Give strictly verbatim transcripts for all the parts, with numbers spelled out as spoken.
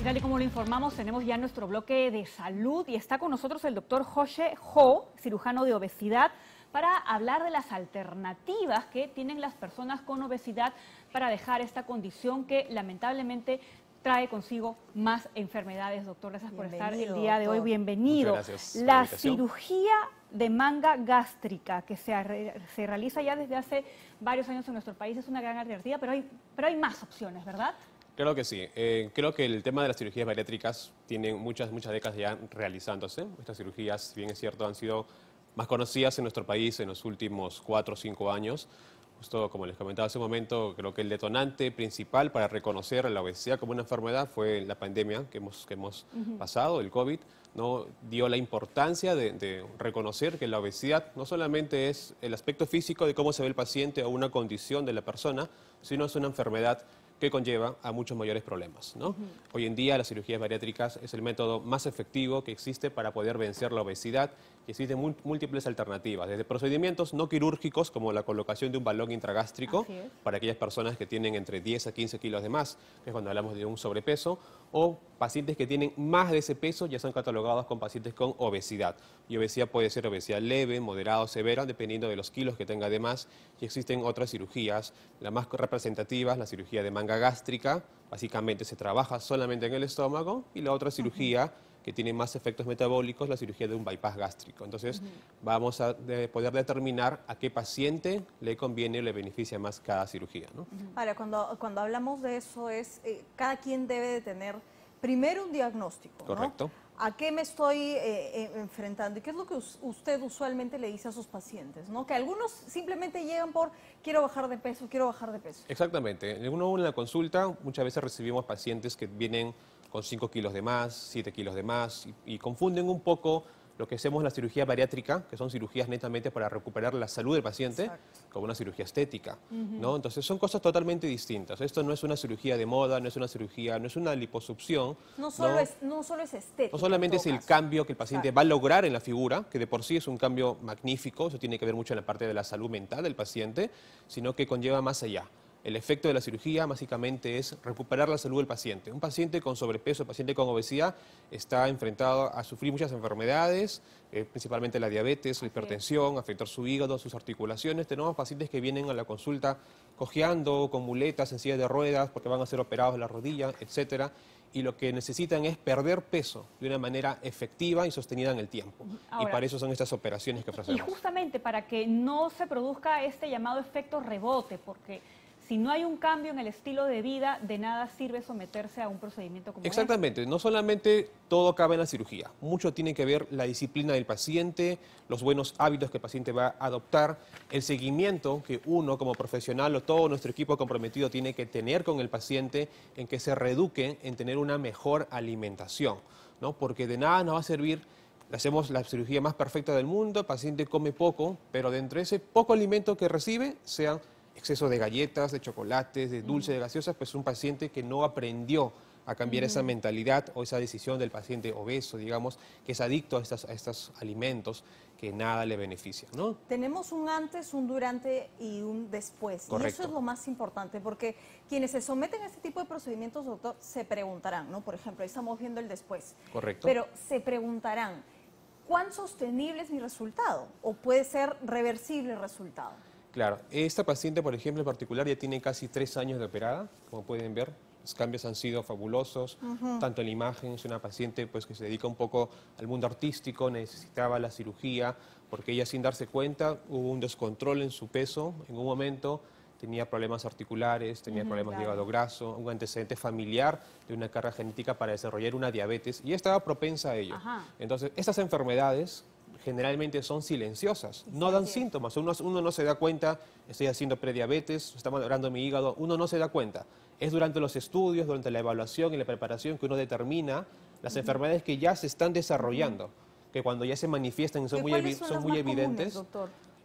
Tal y como lo informamos, tenemos ya nuestro bloque de salud y está con nosotros el doctor José Ho, cirujano de obesidad, para hablar de las alternativas que tienen las personas con obesidad para dejar esta condición que lamentablemente trae consigo más enfermedades. Doctor, gracias por estar el día de hoy. Bienvenido. Muchas gracias. La cirugía de manga gástrica que se, se realiza ya desde hace varios años en nuestro país es una gran alternativa, pero hay, pero hay más opciones, ¿verdad? Claro que sí. Eh, creo que el tema de las cirugías bariátricas tiene muchas, muchas décadas ya realizándose. Estas cirugías, si bien es cierto, han sido más conocidas en nuestro país en los últimos cuatro o cinco años. Justo como les comentaba hace un momento, creo que el detonante principal para reconocer la obesidad como una enfermedad fue la pandemia que hemos, que hemos uh-huh. pasado, el COVID, ¿no? Dio la importancia de, de reconocer que la obesidad no solamente es el aspecto físico de cómo se ve el paciente o una condición de la persona, sino es una enfermedad que conlleva a muchos mayores problemas, ¿no? Uh-huh. Hoy en día las cirugías bariátricas es el método más efectivo que existe para poder vencer la obesidad y existen múltiples alternativas, desde procedimientos no quirúrgicos como la colocación de un balón intragástrico para aquellas personas que tienen entre diez a quince kilos de más, que es cuando hablamos de un sobrepeso, o pacientes que tienen más de ese peso ya son catalogados con pacientes con obesidad. Y obesidad puede ser obesidad leve, moderada o severa, dependiendo de los kilos que tenga de más. Y existen otras cirugías, las más representativas, la cirugía de manga gástrica, básicamente se trabaja solamente en el estómago, y la otra cirugía uh-huh. que tiene más efectos metabólicos, la cirugía de un bypass gástrico. Entonces, uh-huh. vamos a de poder determinar a qué paciente le conviene o le beneficia más cada cirugía, ¿no? Uh-huh. Ahora, cuando, cuando hablamos de eso, es eh, cada quien debe de tener primero un diagnóstico, ¿no? Correcto. ¿A qué me estoy eh, eh, enfrentando? ¿Y qué es lo que usted usualmente le dice a sus pacientes, ¿no? Que algunos simplemente llegan por quiero bajar de peso, quiero bajar de peso. Exactamente. Uno en la consulta muchas veces recibimos pacientes que vienen con cinco kilos de más, siete kilos de más, y, y confunden un poco lo que hacemos en la cirugía bariátrica, que son cirugías netamente para recuperar la salud del paciente, Exacto. con una cirugía estética, uh-huh. ¿no? Entonces son cosas totalmente distintas. Esto no es una cirugía de moda, no es una cirugía, no es una liposucción. No solo, ¿no? Es, no solo es estética. No solamente es el caso. cambio que el paciente Exacto. va a lograr en la figura, que de por sí es un cambio magnífico, eso tiene que ver mucho en la parte de la salud mental del paciente, sino que conlleva más allá. El efecto de la cirugía básicamente es recuperar la salud del paciente. Un paciente con sobrepeso, un paciente con obesidad, está enfrentado a sufrir muchas enfermedades, eh, principalmente la diabetes, la hipertensión, afectar su hígado, sus articulaciones. Tenemos pacientes que vienen a la consulta cojeando, con muletas, en silla de ruedas, porque van a ser operados de la rodilla, etcétera. Y lo que necesitan es perder peso de una manera efectiva y sostenida en el tiempo. Ahora, y para eso son estas operaciones que ofrecemos. Y justamente para que no se produzca este llamado efecto rebote, porque si no hay un cambio en el estilo de vida, de nada sirve someterse a un procedimiento como este. Exactamente, no solamente todo acaba en la cirugía, mucho tiene que ver la disciplina del paciente, los buenos hábitos que el paciente va a adoptar, el seguimiento que uno como profesional o todo nuestro equipo comprometido tiene que tener con el paciente en que se reeduque en tener una mejor alimentación, ¿no? Porque de nada nos va a servir. Hacemos la cirugía más perfecta del mundo, el paciente come poco, pero dentro de ese poco alimento que recibe, sean exceso de galletas, de chocolates, de dulces, de gaseosas, pues un paciente que no aprendió a cambiar uh-huh. esa mentalidad o esa decisión del paciente obeso, digamos, que es adicto a, estas, a estos alimentos que nada le benefician, ¿no? Tenemos un antes, un durante y un después. Correcto. Y eso es lo más importante, porque quienes se someten a este tipo de procedimientos, doctor, se preguntarán, ¿no? Por ejemplo, ahí estamos viendo el después. Correcto. Pero se preguntarán, ¿cuán sostenible es mi resultado? ¿O puede ser reversible el resultado? Claro, esta paciente, por ejemplo, en particular, ya tiene casi tres años de operada, como pueden ver. Los cambios han sido fabulosos, uh-huh. tanto en la imagen, es una paciente pues, que se dedica un poco al mundo artístico, necesitaba la cirugía, porque ella sin darse cuenta hubo un descontrol en su peso, en un momento tenía problemas articulares, tenía uh-huh, problemas claro. de hígado graso, un antecedente familiar de una carga genética para desarrollar una diabetes, y estaba propensa a ello. Uh-huh. Entonces, estas enfermedades generalmente son silenciosas, no dan síntomas, uno, uno no se da cuenta, estoy haciendo prediabetes, está malogrando mi hígado, uno no se da cuenta. Es durante los estudios, durante la evaluación y la preparación que uno determina las uh-huh. enfermedades que ya se están desarrollando, uh-huh. que cuando ya se manifiestan son muy, son son muy evidentes. Comunes, doctor?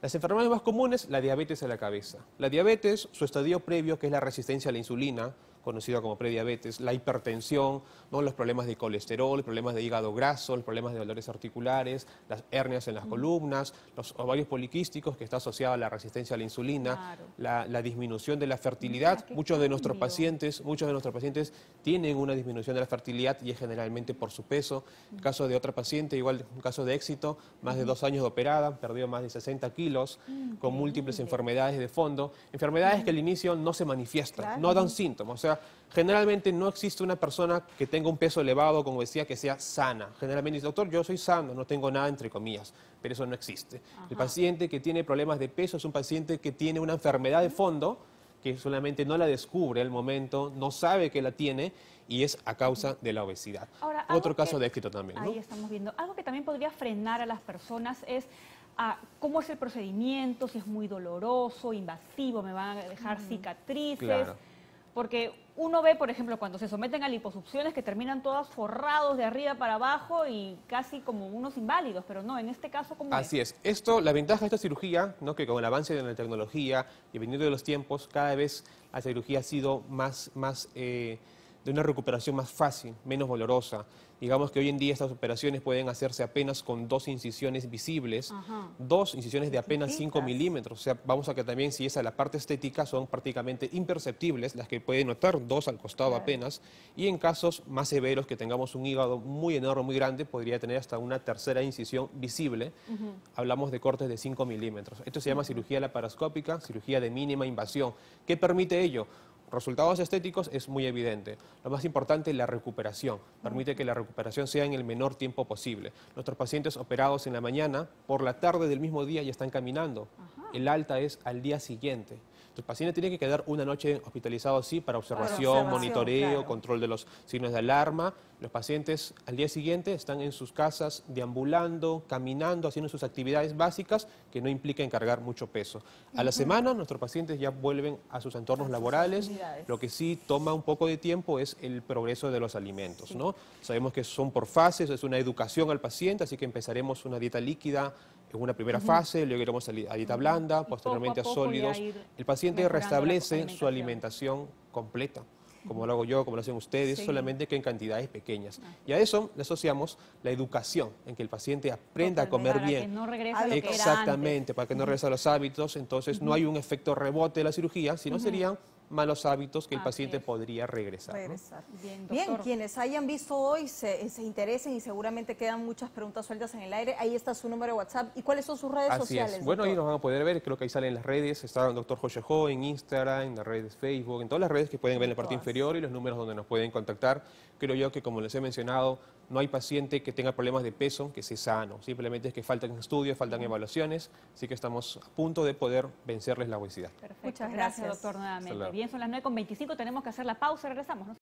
Las enfermedades más comunes, la diabetes a la cabeza. La diabetes, su estadio previo, que es la resistencia a la insulina, conocida como prediabetes, la hipertensión, ¿no? Los problemas de colesterol, los problemas de hígado graso, los problemas de dolores articulares, las hernias en las columnas, los ovarios poliquísticos, que está asociado a la resistencia a la insulina, Claro. la, la disminución de la fertilidad. Mira, qué Muchos de nuestros cambio. pacientes, muchos de nuestros pacientes tienen una disminución de la fertilidad y es generalmente por su peso. El caso de otra paciente, igual un caso de éxito, más de dos años de operada, perdió más de sesenta kilos, con múltiples enfermedades de fondo, enfermedades que al inicio no se manifiestan, Claro. no dan síntomas. O sea, generalmente no existe una persona que tenga un peso elevado, como decía, que sea sana. Generalmente dice, doctor, yo soy sano, no tengo nada entre comillas, pero eso no existe. El paciente que tiene problemas de peso es un paciente que tiene una enfermedad de fondo, que solamente no la descubre al momento, no sabe que la tiene y es a causa de la obesidad. Ahora, Otro algo caso que- de éxito también, ¿no? Ahí estamos viendo. Algo que también podría frenar a las personas es ah, cómo es el procedimiento, si es muy doloroso, invasivo, me van a dejar cicatrices. Claro. Porque uno ve, por ejemplo, cuando se someten a liposucciones que terminan todas forrados de arriba para abajo y casi como unos inválidos, pero no, en este caso, ¿cómo Así es? es. Esto, la ventaja de esta cirugía, ¿no? Que con el avance de la tecnología y dependiendo de los tiempos, cada vez la cirugía ha sido más, más eh, de una recuperación más fácil, menos dolorosa. Digamos que hoy en día estas operaciones pueden hacerse apenas con dos incisiones visibles, Ajá. dos incisiones de apenas cinco Chiquititas. milímetros. O sea, vamos a que también si es a la parte estética son prácticamente imperceptibles, las que pueden notar dos al costado Claro. apenas. Y en casos más severos, que tengamos un hígado muy enorme, muy grande, podría tener hasta una tercera incisión visible. Hablamos de cortes de cinco milímetros. Esto se llama cirugía laparoscópica, cirugía de mínima invasión. ¿Qué permite ello? Resultados estéticos es muy evidente. Lo más importante es la recuperación. Permite que la recuperación sea en el menor tiempo posible. Nuestros pacientes operados en la mañana, por la tarde del mismo día ya están caminando. El alta es al día siguiente. El paciente tiene que quedar una noche hospitalizado, sí, para observación, observación, monitoreo, claro. control de los signos de alarma. Los pacientes al día siguiente están en sus casas deambulando, caminando, haciendo sus actividades básicas que no implican cargar mucho peso. A la semana nuestros pacientes ya vuelven a sus entornos A sus laborales. actividades. Lo que sí toma un poco de tiempo es el progreso de los alimentos, ¿no? Sabemos que son por fases, es una educación al paciente, así que empezaremos una dieta líquida en una primera fase, luego iremos a li- a dieta blanda, posteriormente a, poco a poco ya sólidos. ir El paciente mejorando la restablece su alimentación. alimentación completa, como lo hago yo, como lo hacen ustedes, Sí. solamente que en cantidades pequeñas. Y a eso le asociamos la educación, en que el paciente aprenda a comer Para bien. que no regrese a lo que era antes. Exactamente, para que no regrese a los hábitos, entonces no hay un efecto rebote de la cirugía, sino serían malos hábitos que el Así paciente es. podría regresar, ¿no? Regresar. Bien, Bien, doctor. quienes hayan visto hoy se, se interesen y seguramente quedan muchas preguntas sueltas en el aire. Ahí está su número de WhatsApp. ¿Y cuáles son sus redes Así sociales? es. Bueno, ahí doctor? nos van a poder ver, creo que ahí salen las redes, está el doctor José Ho en Instagram, en las redes Facebook, en todas las redes que pueden ver en la parte Todas. inferior y los números donde nos pueden contactar. Creo yo que, como les he mencionado, no hay paciente que tenga problemas de peso que sea sano, simplemente es que faltan estudios, faltan evaluaciones, así que estamos a punto de poder vencerles la obesidad. Perfecto. Muchas Gracias, gracias. doctor, nuevamente. Hasta luego. Bien, son las nueve con veinticinco, tenemos que hacer la pausa, regresamos, ¿no?